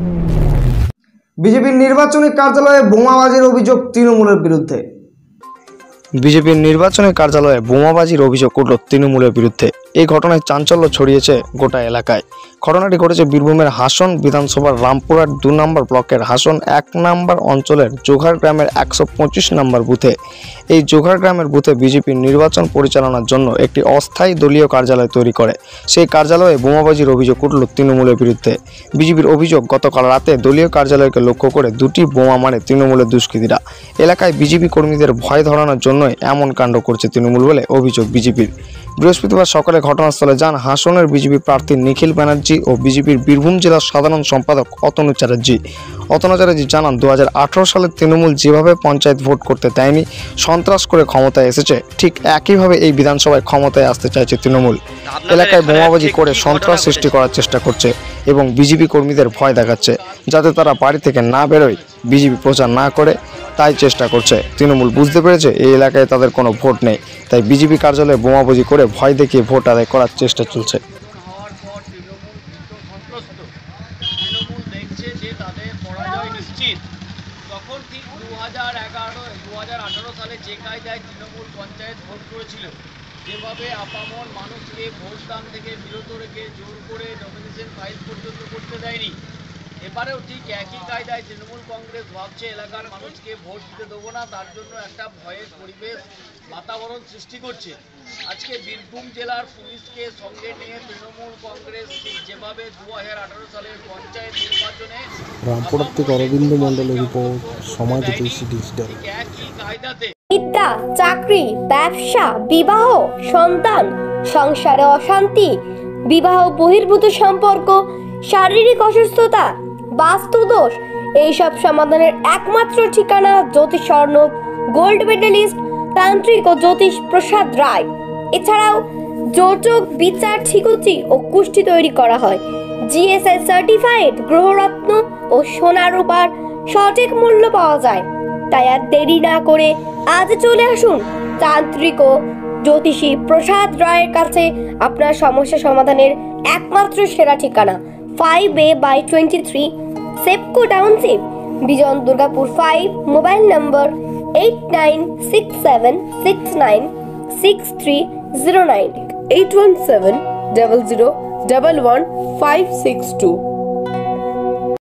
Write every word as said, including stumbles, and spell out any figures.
বিজেপির নির্বাচনী কার্যালয়ে বোমাবাজির অভিযোগ তৃণমূলের বিরুদ্ধে। বিজেপির নির্বাচনী কার্যালয়ে বোমাবাজির অভিযোগ উঠল তৃণমূলের বিরুদ্ধে। এই ঘটনায় চাঞ্চল্য ছড়িয়েছে গোটা এলাকায়। ঘটনাটি ঘটেছে বীরভূমের হাসন বিধানসভার রামপুরহাট দু নম্বর ব্লকের হাসন এক নম্বর অঞ্চলের জোঘার গ্রামের একশো পঁচিশ নম্বর বুথে। এই জোঘার গ্রামের বুথে বিজেপির নির্বাচন পরিচালনার জন্য একটি অস্থায়ী দলীয় কার্যালয় তৈরি করে। সেই কার্যালয়ে বোমাবাজির অভিযোগ উঠল তৃণমূলের বিরুদ্ধে। বিজেপির অভিযোগ, গতকাল রাতে দলীয় কার্যালয়কে লক্ষ্য করে দুটি বোমা মারে তৃণমূলের দুষ্কৃতীরা। এলাকায় বিজেপি কর্মীদের ভয় ধরানোর জন্যই এমন কাণ্ড করছে তৃণমূল বলে অভিযোগ বিজেপির। বৃহস্পতিবার সকালে ঘটনাস্থলে যান হাসনের বিজেপি প্রার্থী নিখিল ব্যানার্জি ও বিজেপির বীরভূম জেলার সাধারণ সম্পাদক অতনু চ্যাটার্জি। অতনু চ্যাটার্জি জানান, দু হাজার আঠারো সালে তৃণমূল যেভাবে পঞ্চায়েত ভোট করতে দেয়নি, সন্ত্রাস করে ক্ষমতায় এসেছে, ঠিক একইভাবে এই বিধানসভায় ক্ষমতায় আসতে চাইছে তৃণমূল। এলাকায় বোমাবাজি করে সন্ত্রাস সৃষ্টি করার চেষ্টা করছে এবং বিজেপি কর্মীদের ভয় দেখাচ্ছে, যাতে তারা বাড়ি থেকে না বেরোয়, বিজেপি প্রচার না করে, তাই চেষ্টা করছে। তৃণমূল বুঝতে পেরেছে এই এলাকায় তাদের কোনো ভোট নেই, তাই বিজেপি কার্যালয়ে বোমাবাজি করে ভয় দেখিয়ে ভোট আদায় করার চেষ্টা চলছে। তৃণমূল দেখছে যে তাদের পরাজয় নিশ্চিত। তখন ঠিক দু হাজার এগারো দু হাজার আঠারো সালে যে কায়দায় তৃণমূল পঞ্চায়েত ভোট করেছিল, যেভাবে আপামর মানুষকে ভোটদান থেকে বিরত রেখে জোর করে নমিনেশন ফাইল পর্যন্ত করতে দেয়নি, এবারেও ঠিক একই কায়দায় তৃণমূল কংগ্রেস ভাবছে এলাকার মানুষকে ভোট দিতে দেবো না, তার জন্য একটা ভয়ের পরিবেশ বাতাবরণ সৃষ্টি করছে। আজকে বীরভূম জেলার পুলিশকে সঙ্গে নিয়ে তৃণমূল কংগ্রেস ঠিক যেভাবে দু হাজার আঠারো সালের পঞ্চায়েত নির্বাচনে রামপুরহাট থেকে অরবিন্দ মণ্ডলের রিপোর্ট, সমাজ ডিজিটাল। একই কায়দাতে বিদ্যা, চাকরি, ব্যবসা, বিবাহ, সন্তান, সংসারে অশান্তি, বিবাহ বহির্ভূত সম্পর্ক, শারীরিক অসুস্থতা, বাস্তুদোষ, এইসব সমাধানের একমাত্র ঠিকানা জ্যোতিষ স্বর্ণব গোল্ড মেডেলিস্ট তান্ত্রিক ও জ্যোতিষ প্রসাদ রায়। এছাড়াও যোজক, বিচার, ঠিকুচি ও কুষ্টি তৈরি করা হয়। জিএসআই সার্টিফাইড গ্রহরত্ন ও সোনা রূপার সঠিক মূল্য পাওয়া যায়। তাই আর দেরি না করে আজ চলে আসুন তান্ত্রিক ও জ্যোতিষী প্রসাদ রায়ের কাছে। আপনার সমস্যা সমাধানের একমাত্র সেরা ঠিকানা five A by twenty three Sepco township, B zone Durgapur five. Mobile number eight nine six seven six nine six three zero nine, eight one seven double zero double one five six two.